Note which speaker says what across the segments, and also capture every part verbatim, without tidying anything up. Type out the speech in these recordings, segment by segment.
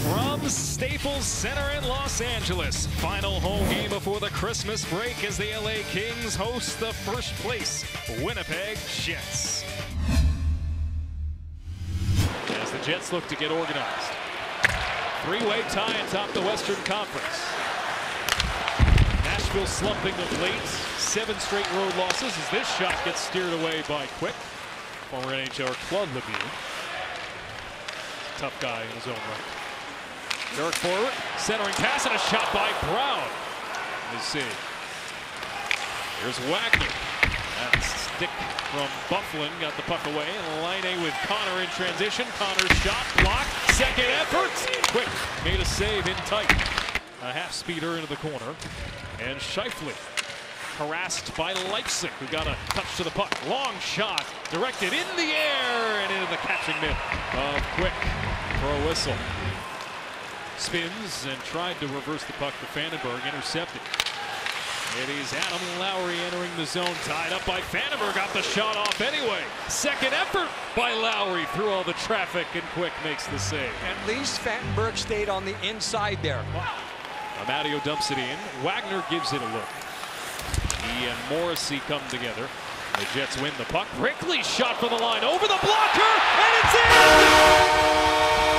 Speaker 1: From Staples Center in Los Angeles, final home game before the Christmas break as the L A Kings host the first place Winnipeg Jets. As the Jets look to get organized. Three-way tie atop the Western Conference. Nashville slumping of late, seven straight road losses as this shot gets steered away by Quick. Former N H L Claude Lemieux. Tough guy in his own right. Dirk forward, centering pass, and a shot by Brown. Let's see. Here's Wagner. That stick from Byfuglien got the puck away, and Laine with Connor in transition. Connor's shot blocked. Second effort. Quick made a save in tight. A half speeder into the corner, and Scheifele harassed by Leipzig, who got a touch to the puck. Long shot directed in the air and into the catching mitt of Quick for a whistle. Spins and tried to reverse the puck to Vandenberg, intercepted. It is Adam Lowry entering the zone, tied up by Vandenberg, got the shot off anyway. Second effort by Lowry through all the traffic, and Quick makes the save.
Speaker 2: At least Vandenberg stayed on the inside there.
Speaker 1: Amadio dumps it in. Wagner gives it a look. He and Morrissey come together. The Jets win the puck. Brickley shot for the line over the blocker, and it's in!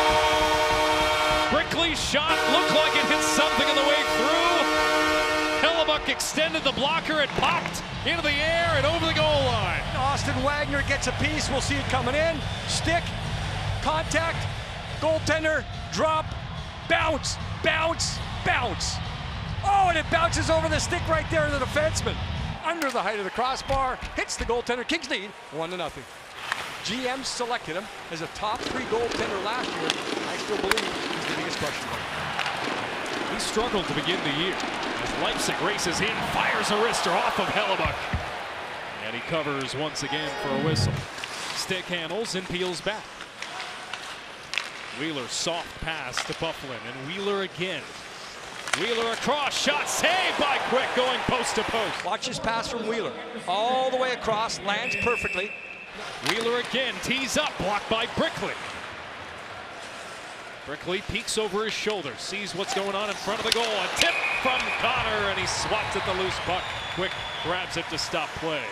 Speaker 1: Brickley's shot looked like it hit something on the way through. Hellebuyck extended the blocker, it popped into the air and over the goal line.
Speaker 2: Austin Wagner gets a piece, we'll see it coming in. Stick, contact, goaltender, drop, bounce, bounce, bounce. Oh, and it bounces over the stick right there to the defenseman. Under the height of the crossbar, hits the goaltender. Kings lead, one to nothing. G M selected him as a top three goaltender last year. I still believe he's the biggest question mark.
Speaker 1: He struggled to begin the year as Leipzig races in, fires a wrister off of Hellebuyck. And he covers once again for a whistle. Stick handles and peels back. Wheeler soft pass to Byfuglien, and Wheeler again. Wheeler across, shot saved by Quick, going post to post.
Speaker 2: Watch his pass from Wheeler. All the way across, lands perfectly.
Speaker 1: Wheeler again, tees up, blocked by Brickley. Brickley peeks over his shoulder, sees what's going on in front of the goal. A tip from Connor, and he swats at the loose puck. Quick grabs it to stop play.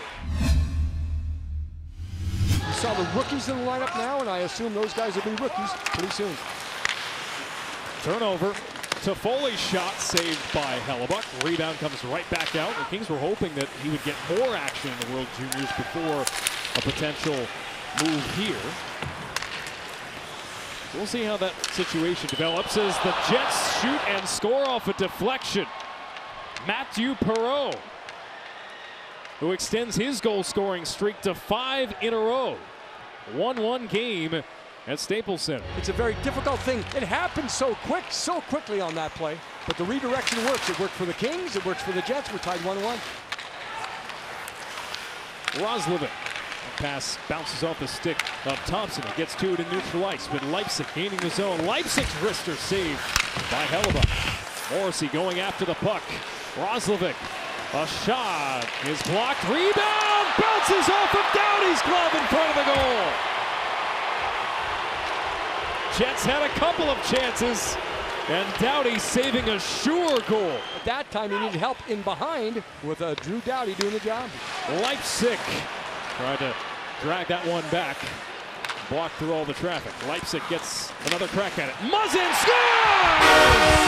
Speaker 2: You saw the rookies in the lineup now, and I assume those guys will be rookies pretty soon.
Speaker 1: Turnover. Toffoli's shot saved by Hellebuyck. Rebound comes right back out. The Kings were hoping that he would get more action in the World Juniors before a potential move here. We'll see how that situation develops as the Jets shoot and score off a deflection. Mathieu Perreault, who extends his goal-scoring streak to five in a row. one one game at Staples Center.
Speaker 2: It's a very difficult thing. It happens so quick, so quickly on that play. But the redirection works. It worked for the Kings. It works for the Jets. We're tied one one.
Speaker 1: Roslovic. Pass bounces off the stick of Thompson. It gets to it in neutral ice, but Leipzig gaining the zone. Leipzig's wrister saved by Hellebuyck. Morrissey going after the puck. Roslovic. A shot is blocked. Rebound! Bounces off of Doughty's glove in front of the goal. Jets had a couple of chances, and Doughty saving a sure goal.
Speaker 2: At that time, he needed help in behind with uh, Drew Doughty doing the job.
Speaker 1: Leipzig tried to drag that one back, blocked through all the traffic. Leipzig gets another crack at it. Muzzin scores!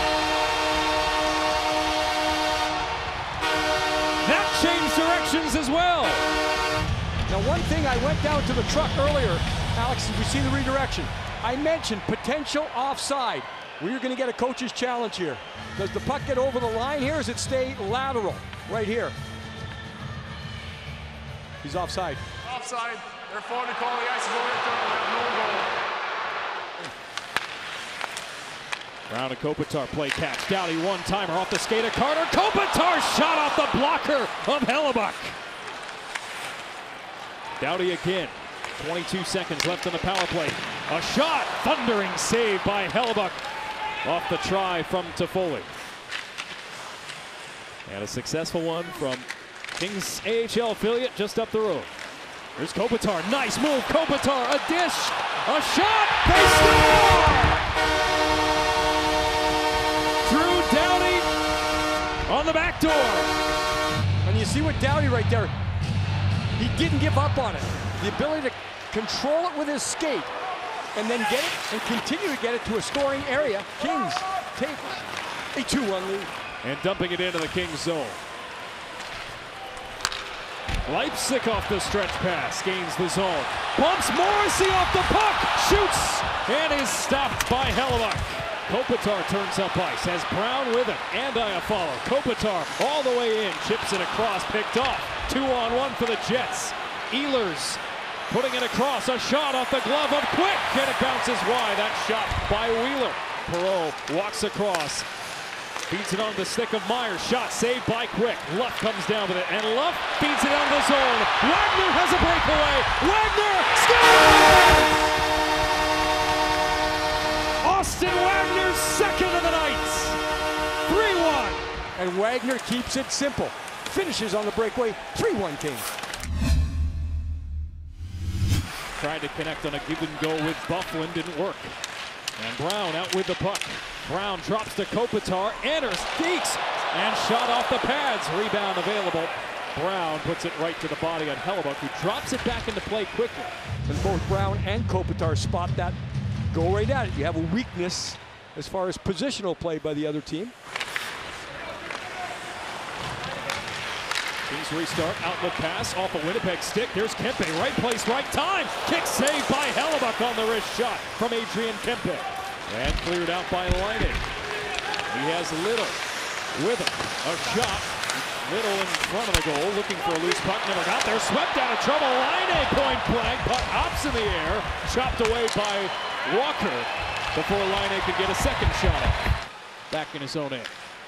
Speaker 1: That changed directions as well.
Speaker 2: Now, one thing, I went down to the truck earlier, Alex, as we see the redirection. I mentioned potential offside. We're going to get a coach's challenge here. Does the puck get over the line here, or does it stay lateral right here? He's offside.
Speaker 3: Offside. They're forward to call the ice. No goal.
Speaker 1: Brown and Kopitar play catch. Doughty one-timer off the skate of Carter. Kopitar shot off the blocker of Hellebuyck. Doughty again. twenty-two seconds left on the power play. A shot, thundering save by Hellebuyck off the try from Toffoli. And a successful one from Kings A H L affiliate just up the road. Here's Kopitar, nice move, Kopitar, a dish, a shot, they score! on the back door.
Speaker 2: And you see what Doughty right there, he didn't give up on it. The ability to control it with his skate and then get it and continue to get it to a scoring area. Kings take a two one lead.
Speaker 1: And dumping it into the Kings zone. Leipzig off the stretch pass, gains the zone. Bumps Morrissey off the puck, shoots, and is stopped by Hellebuyck. Kopitar turns up ice, has Brown with him, and Iafallo. Kopitar all the way in, chips it across, picked off. Two on one for the Jets. Ehlers putting it across, a shot off the glove of Quick, and it bounces wide. That shot by Wheeler. Perreault walks across, feeds it on the stick of Myers. Shot saved by Quick. Luff comes down with it, and Luff feeds it on the zone. Wagner has a breakaway. Wagner scores! Austin Wagner's second of the night. three one.
Speaker 2: And Wagner keeps it simple. Finishes on the breakaway. three one Kings.
Speaker 1: Tried to connect on a give and go with Byfuglien, didn't work. And Brown out with the puck. Brown drops to Kopitar, enters, geeks, and shot off the pads. Rebound available. Brown puts it right to the body on Hellebuyck, who drops it back into play quickly.
Speaker 2: And both Brown and Kopitar spot that, go right at it. You have a weakness as far as positional play by the other team.
Speaker 1: Kings restart, outlet pass off a Winnipeg stick. Here's Kempe, right place, right time. Kick saved by Hellebuyck on the wrist shot from Adrian Kempe. And cleared out by Laine. He has Little with him. A shot. Little in front of the goal, looking for a loose puck. Never got there. Swept out of trouble. Laine point blank. Puck hops in the air. Chopped away by Walker before Laine could get a second shot off. Back in his own end.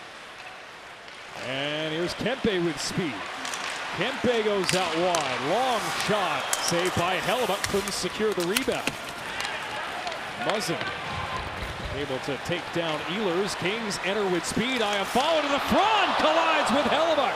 Speaker 1: And here's Kempe with speed. Kempe goes out wide. Long shot. Saved by Hellebuyck. Couldn't secure the rebound. Muzzin able to take down Ehlers. Kings enter with speed. Iafallo to the front. Collides with Hellebuyck.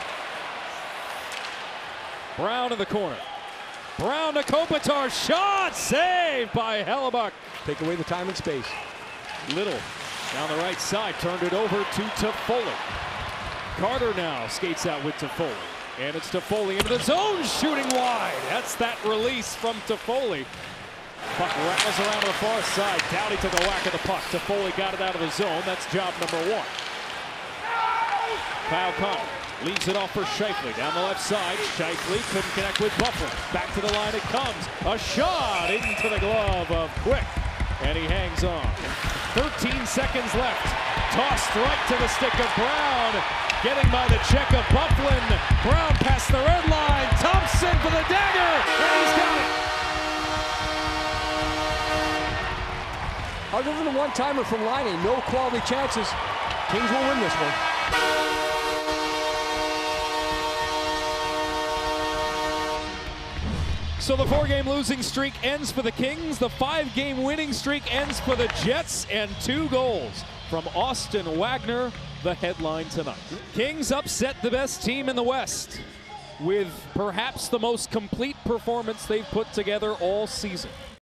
Speaker 1: Brown in the corner. Brown to Kopitar. Shot saved by Hellebuyck.
Speaker 2: Take away the time and space.
Speaker 1: Little down the right side. Turned it over to Toffoli. Carter now skates out with Toffoli. And it's Toffoli into the zone, shooting wide. That's that release from Toffoli. Puck rattles around to the far side. Doughty took a whack of the puck. Toffoli got it out of the zone. That's job number one. Kyle Connor leaves it off for Scheifele. Down the left side, Scheifele couldn't connect with Byfuglien. Back to the line it comes. A shot into the glove of Quick. And he hangs on. thirteen seconds left. Tossed right to the stick of Brown. Getting by the check of Byfuglien. Brown past the red line. Thompson for the dagger. And he's got it.
Speaker 2: Other than the one-timer from Laine, no quality chances. Kings will win this one.
Speaker 1: So the four-game losing streak ends for the Kings. The five-game winning streak ends for the Jets. And two goals from Austin Wagner, the headline tonight. Kings upset the best team in the West with perhaps the most complete performance they've put together all season.